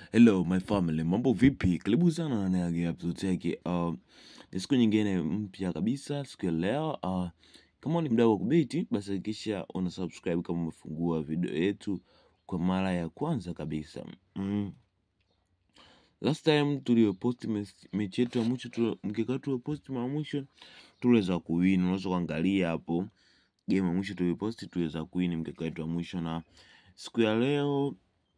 Hello my family, mambo vipi? Karibu sana na episode yake. Ni siku nyingine mpya kabisa siku ya leo. Kama ni mdau wa kubeti, basi hakikisha una subscribe kama umefungua video yetu kwa mara ya kwanza kabisa. Last time tuliopost mechi yetu ya mwisho, mkikatu wa post mara mwisho tuliweza kuwin. Unaweza kuangalia hapo game ya mwisho tulipost, tuliweza kuwin mkikatu wa mwisho, na siku ya leo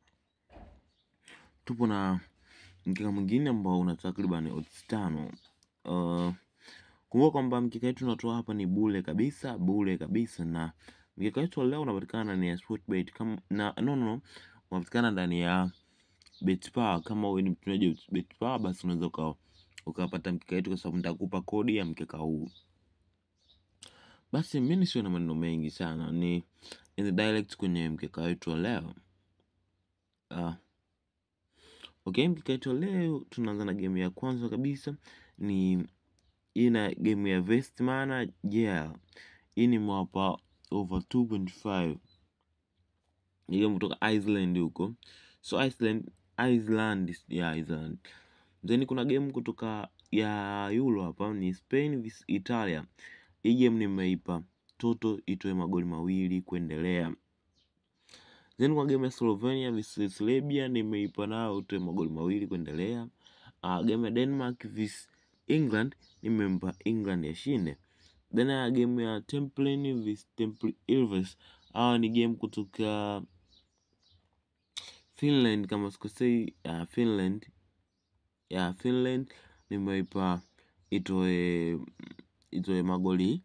tupo na mkeka mwingine ambao una takriban odds 5. Kumbuka kwamba mkeka wetu tunatoa hapa ni bure kabisa, na mkeka wetu leo unapatikana ndani ya Sportbet unapatikana ndani ya BetPawa. Kama wewe ni mtumiaji wa BetPawa, basi unaweza ukapata mkeka wetu, kwa sababu nitakupa kodi ya mkeka huu. Basi mimi sio na maneno mengi sana, ni in the direct kwenye mkeka wetu leo. Okay, mkeka wetu leo tunaanza na game ya kwanza kabisa. Ni ina game ya Vestmana. Hii ni mwapa over 2.5. Ni game kutoka Iceland huko. So Iceland. Then kuna game kutoka ya Euro hapa, ni Spain vs Italia. Hii game nimeipa toto itoe magoli 2 kuendelea. Then kwa game ya Slovenia vs Serbia nimeipa nao itoe magoli 2 kuendelea. Game ya Denmark vs England nimempa England yashinde. Then game ya Templin vs Temple Ilves, ni game kutoka Finland kama sikosei. Finland nimeipa itoe magoli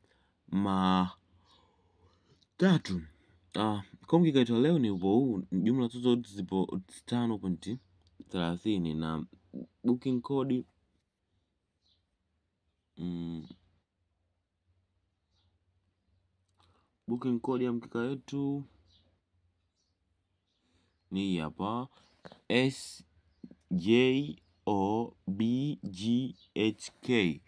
3. Kwa mkeka wetu leo ni upo huu. Jumla zote zipo 5.30 na booking code ya mkeka wetu ni hapa SJOBGHK.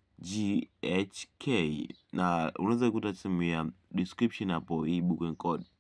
SJOBGHK, na unaweza kukuta sehemu ya description hapo hii booking code.